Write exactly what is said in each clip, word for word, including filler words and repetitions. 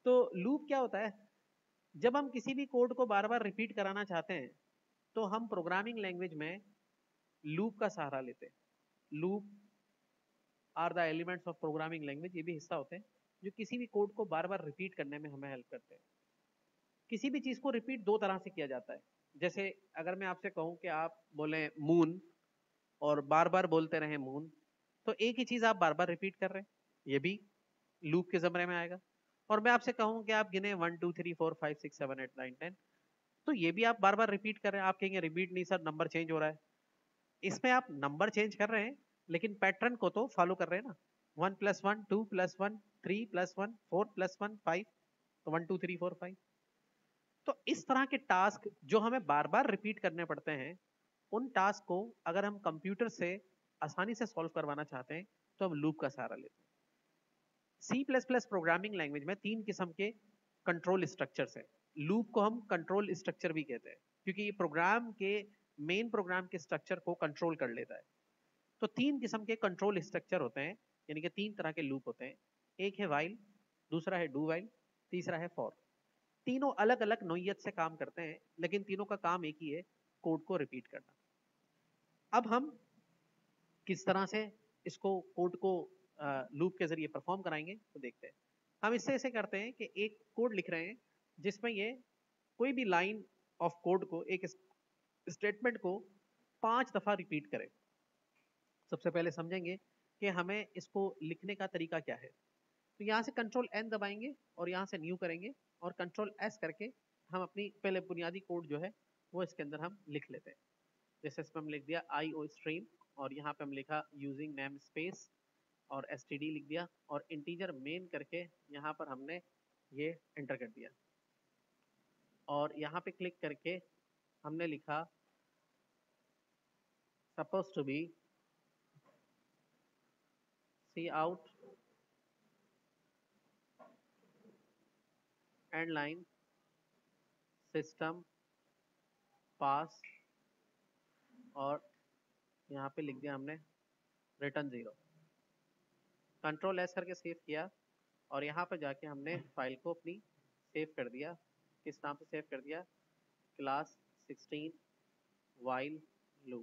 तो लूप क्या होता है? जब हम किसी भी कोड को बार बार रिपीट कराना चाहते हैं तो हम प्रोग्रामिंग लैंग्वेज में लूप का सहारा लेते हैं। Loop are the elements of programming language, ये भी हिस्सा होते हैं जो किसी भी कोड को बार बार रिपीट करने में हमें हेल्प करते हैं। किसी भी चीज को रिपीट दो तरह से किया जाता है। जैसे अगर मैं आपसे कहूं कि आप बोले मून और बार बार बोलते रहे मून, तो एक ही चीज आप बार बार रिपीट कर रहे हैं, ये भी लूप के जमरे में आएगा। और मैं आपसे कहूं कि आप गिने one two three four five six seven eight nine ten, तो ये भी आप बार बार रिपीट कर रहे हैं। आप कहेंगे रिपीट नहीं सर, नंबर चेंज हो रहा है। इसमें आप नंबर चेंज कर रहे हैं लेकिन पैटर्न को तो फॉलो कर रहे हैं ना। One plus one two plus one three plus one four plus one five, तो one two three four five. तो इस तरह के टास्क जो हमें बार बार रिपीट करने पड़ते हैं, उन टास्क को अगर हम कंप्यूटर से आसानी से सॉल्व करवाना चाहते हैं तो हम लूप का सहारा लेते हैं। C plus plus programming language में तीन किस्म के कंट्रोल स्ट्रक्चर्स हैं। लूप को हम कंट्रोल स्ट्रक्चर भी कहते हैं क्योंकि ये प्रोग्राम के मेन प्रोग्राम के स्ट्रक्चर को कंट्रोल कर लेता है। तो तीन किस्म के कंट्रोल स्ट्रक्चर होते हैं, यानी कि तीन तरह के लूप होते हैं। एक है वाइल, दूसरा है डू वाइल, तीसरा है फॉर। तीनों अलग अलग नोयत से काम करते हैं लेकिन तीनों का काम एक ही है, कोड को रिपीट करना। अब हम किस तरह से इसको कोड को लूप के जरिए परफॉर्म कराएंगे तो देखते हैं। हम इससे ऐसे करते हैं कि एक कोड लिख रहे हैं जिसमें ये कोई भी लाइन ऑफ कोड को, एक स्टेटमेंट को पांच दफा रिपीट करे। सबसे पहले समझेंगे कि हमें इसको लिखने का तरीका क्या है। तो यहाँ से कंट्रोल एन दबाएंगे और यहाँ से न्यू करेंगे और कंट्रोल एस करके हम अपनी पहले बुनियादी कोड जो है वो इसके अंदर हम लिख लेते हैं। जैसे इसमें हम लिख दिया आई ओ स्ट्रीम और यहाँ पे हम लिखा यूजिंग नेम स्पेस और एस टी डी लिख दिया और इंटीजर मेन करके यहाँ पर हमने ये एंटर कर दिया। और यहाँ पे क्लिक करके हमने लिखा suppose to be C out end line system pause और यहाँ पे लिख दिया हमने रिटर्न जीरो। कंट्रोल एस करके सेव किया और यहाँ पर जाके हमने फाइल को अपनी सेव कर दिया। किस नाम से सेव कर दिया? Class sixteen while loop.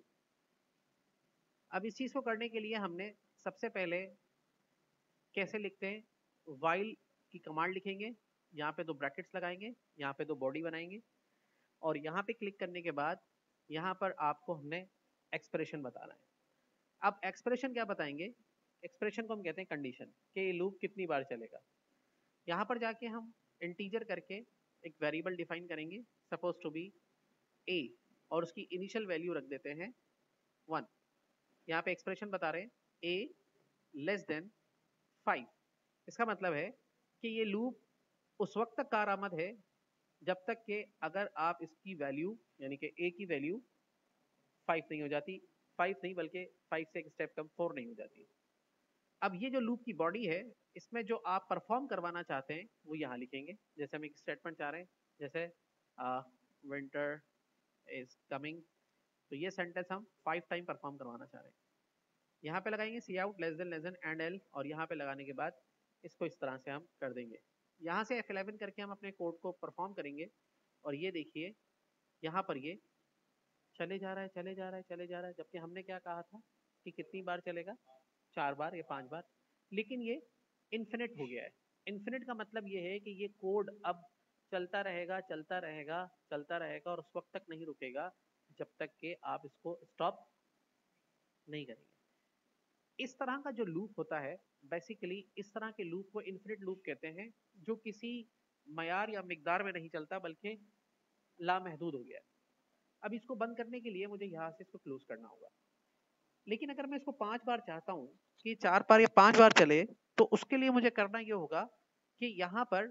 अब इस चीज़ को करने के लिए हमने सबसे पहले कैसे लिखते हैं, वाइल की कमांड लिखेंगे, यहाँ पे दो ब्रैकेट्स लगाएंगे, यहाँ पे दो बॉडी बनाएंगे और यहाँ पे क्लिक करने के बाद यहाँ पर आपको हमने एक्सप्रेशन बताना है। अब एक्सप्रेशन क्या बताएंगे? एक्सप्रेशन को हम कहते हैं कंडीशन, कि ये लूप कितनी बार चलेगा। यहाँ पर जाके हम इंटीजर करके एक वेरिएबल डिफाइन करेंगे, सपोज टू बी ए, और उसकी इनिशियल वैल्यू रख देते हैं वन। यहाँ पे एक्सप्रेशन बता रहे हैं ए लेस देन फाइव। इसका मतलब है कि ये लूप उस वक्त तक कारआमद है जब तक कि अगर आप इसकी वैल्यू यानी कि ए की वैल्यू फाइव नहीं हो जाती, फाइव नहीं बल्कि फाइव से एक स्टेप कम फोर नहीं हो जाती। अब ये जो लूप की बॉडी है, इसमें जो आप परफॉर्म करवाना चाहते हैं वो यहाँ लिखेंगे। जैसे हम एक स्टेटमेंट चाह रहे हैं, जैसे विंटर इज कमिंग, तो ये सेंटेंस हम फाइव टाइम परफॉर्म करवाना चाह रहे हैं। यहाँ पे लगाएंगे C out less than less than end L और यहाँ पे लगाने के बाद इसको इस तरह से हम कर देंगे। यहाँ से एफ इलेवन करके हम अपने कोड को परफॉर्म करेंगे और ये देखिए यहाँ पर ये चले जा रहा है चले जा रहा है चले जा रहा है, जबकि हमने क्या कहा था कि कितनी बार चलेगा, चार बार या पांच बार, लेकिन ये इन्फिनिट हो गया है। इन्फिनिट का मतलब ये है कि ये कोड अब चलता रहेगा चलता रहेगा चलता रहेगा और उस वक्त तक नहीं रुकेगा जब तक कि आप इसको स्टॉप नहीं करेंगे। इस तरह का जो लूप होता है, बेसिकली इस तरह के लूप को इन्फिनिट लूप कहते हैं, जो किसी मयार या मिकदार में नहीं चलता बल्कि लामहदूद हो गया है। अब इसको बंद करने के लिए मुझे यहाँ से इसको क्लोज करना होगा, लेकिन अगर मैं इसको पांच बार चाहता हूँ कि चार बार या पांच बार चले, तो उसके लिए मुझे करना ये होगा कि यहाँ पर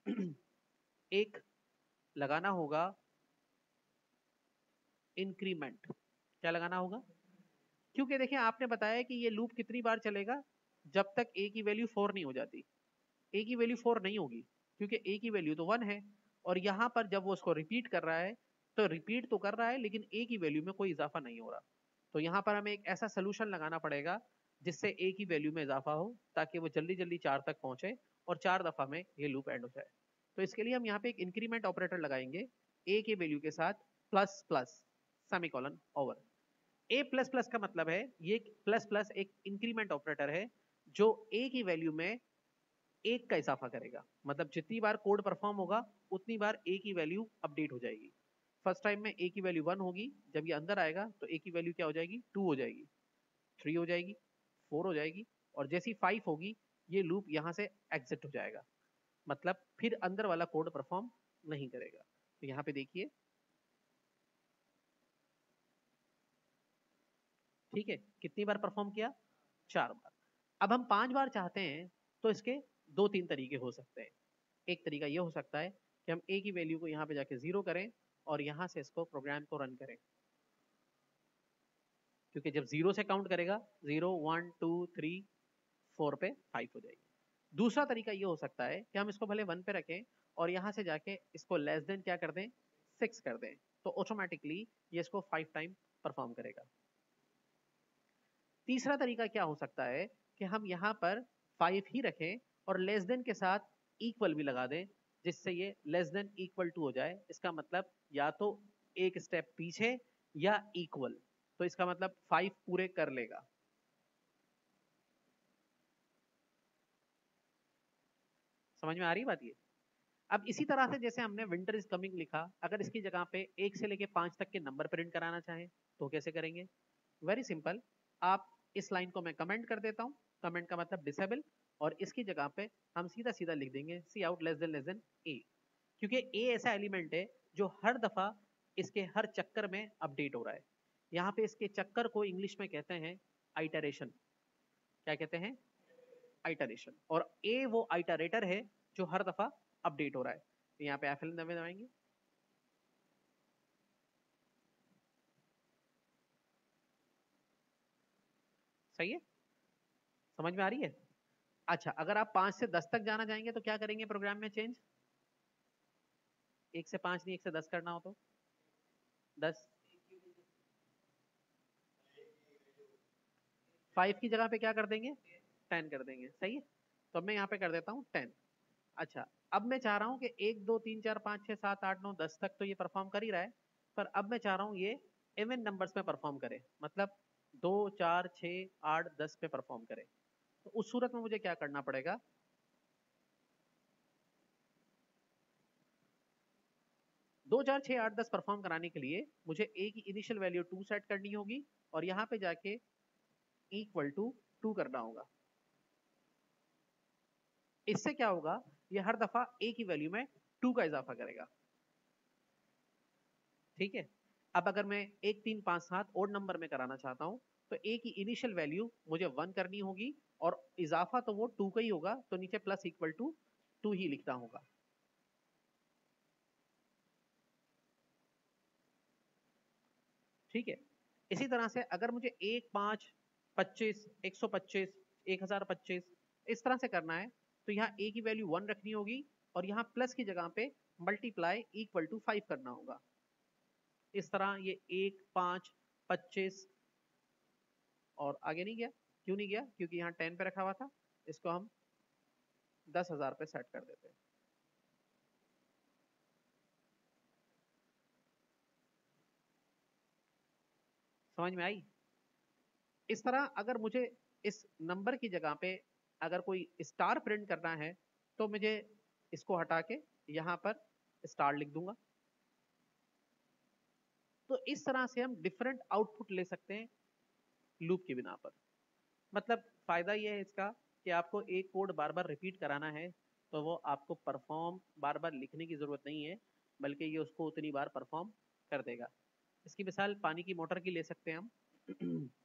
एक लगाना होगा इंक्रीमेंट। क्या लगाना होगा? क्योंकि देखिए आपने बताया कि ये लूप कितनी बार चलेगा, जब तक ए की वैल्यू फोर नहीं हो जाती। ए की वैल्यू फोर नहीं होगी क्योंकि ए की वैल्यू तो वन है और यहाँ पर जब वो उसको रिपीट कर रहा है तो रिपीट तो कर रहा है लेकिन ए की वैल्यू में कोई इजाफा नहीं हो रहा। तो यहाँ पर हमें एक ऐसा सोल्यूशन लगाना पड़ेगा जिससे ए की वैल्यू में इजाफा हो ताकि वो जल्दी जल्दी चार तक पहुंचे और चार दफा में ये लूप एंड हो जाए। तो इसके लिए हम यहाँ पे एक इंक्रीमेंट ऑपरेटर लगाएंगे ए के वैल्यू के साथ plus plus semicolon over. A plus plus का मतलब है ये प्लस प्लस एक इंक्रीमेंट ऑपरेटर है जो ए की वैल्यू में एक का इजाफा करेगा, मतलब जितनी बार कोड परफॉर्म होगा उतनी बार ए की वैल्यू अपडेट हो जाएगी। फर्स्ट टाइम में ए की वैल्यू वन होगी, जब ये अंदर आएगा तो ए की वैल्यू क्या हो जाएगी, टू हो जाएगी, थ्री हो जाएगी, फोर हो जाएगी, और जैसी फाइव होगी ये लूप यहाँ से एग्जिट हो जाएगा, मतलब फिर अंदर वाला कोड परफॉर्म नहीं करेगा। तो यहाँ पे देखिए, ठीक है, कितनी बार परफॉर्म किया, चार बार। अब हम पांच बार चाहते हैं तो इसके दो तीन तरीके हो सकते हैं। एक तरीका ये हो सकता है कि हम ए की वैल्यू को यहाँ पे जाके जीरो करें और यहाँ से इसको प्रोग्राम को रन करें, क्योंकि जब जीरो से काउंट करेगा zero one two three four पे फाइव हो जाएगी। दूसरा तरीका ये हो सकता है कि हम इसको भले वन पे रखें और यहाँ से जाके इसको लेस देन क्या कर दें, सिक्स कर दें, तो ऑटोमेटिकली ये इसको फाइव टाइम परफॉर्म करेगा। तीसरा तरीका क्या हो सकता है कि हम यहाँ पर फाइव ही रखें और लेस देन के साथ इक्वल भी लगा दें, जिससे ये लेस देन इक्वल टू हो जाए। इसका मतलब या तो एक स्टेप पीछे या इक्वल, तो इसका मतलब फाइव पूरे कर लेगा। समझ में आ रही बात ये? अब इसी तरह से जैसे हमने विंटर इज कमिंग लिखा, अगर इसकी जगह पे एक से लेके पांच तक के नंबर प्रिंट कराना चाहें तो कैसे करेंगे? वेरी सिंपल, आप इस लाइन को मैं कमेंट कर देता हूँ, कमेंट का मतलब डिसेबल, और इसकी जगह पे हम सीधा सीधा लिख देंगे C out less than less than A, क्योंकि ए ऐसा एलिमेंट है जो हर दफा इसके हर चक्कर में अपडेट हो रहा है। यहाँ पे इसके चक्कर को इंग्लिश में कहते हैं आइटरेशन। क्या कहते हैं? आइटरेशन। और ए वो आइटरेटर है जो हर दफा अपडेट हो रहा है। तो यहाँ पे एफ एल दबाएंगे, सही है, समझ में आ रही है? अच्छा, अगर आप पांच से दस तक जाना चाहेंगे तो क्या करेंगे प्रोग्राम में चेंज? एक से पांच नहीं, एक से दस करना हो तो दस। फाइव की जगह पे क्या कर देंगे, टेन कर देंगे, सही है। तो अब मैं यहाँ पे कर देता हूँ टेन। अच्छा, अब मैं चाह रहा हूँ कि एक दो तीन चार पाँच छः सात आठ नौ दस तक तो ये परफॉर्म कर ही रहा है, पर अब मैं चाह रहा हूँ ये इवन नंबर्स में परफॉर्म करे, मतलब दो चार छः आठ दस पे परफॉर्म करे। तो उस सूरत में मुझे क्या करना पड़ेगा, दो चार छः आठ दस परफॉर्म कराने के लिए मुझे ए की इनिशियल वैल्यू टू सेट करनी होगी और यहाँ पे जाके इक्वल टू टू करना होगा। इससे क्या होगा, ये हर दफा ए की वैल्यू में टू का इजाफा करेगा, ठीक है। अब अगर मैं एक तीन पांच सात ओड नंबर में कराना चाहता हूं तो ए की इनिशियल वैल्यू मुझे वन करनी होगी और इजाफा तो वो टू का ही होगा, तो नीचे प्लस इक्वल टू टू ही लिखना होगा, ठीक है। इसी तरह से अगर मुझे एक पांच पच्चीस एक सौ पच्चीस एक हजार पच्चीस इस तरह से करना है तो यहाँ ए की वैल्यू वन रखनी होगी और यहाँ प्लस की जगह पे मल्टीप्लाई इक्वल टू फाइव करना होगा। इस तरह ये एक पांच पच्चीस और आगे नहीं गया। क्यों नहीं गया? क्योंकि यहाँ टेन पे रखा हुआ था, इसको हम दस हजार पे सेट कर देते हैं। समझ में आई? इस तरह अगर मुझे इस नंबर की जगह पे अगर कोई स्टार प्रिंट करना है तो मुझे इसको हटा के यहाँ पर स्टार लिख दूंगा। तो इस तरह से हम डिफरेंट आउटपुट ले सकते हैं लूप की बिना पर। मतलब फायदा ये है इसका कि आपको एक कोड बार बार रिपीट कराना है तो वो आपको परफॉर्म बार बार लिखने की जरूरत नहीं है, बल्कि ये उसको उतनी बार परफॉर्म कर देगा। इसकी मिसाल पानी की मोटर की ले सकते हैं हम।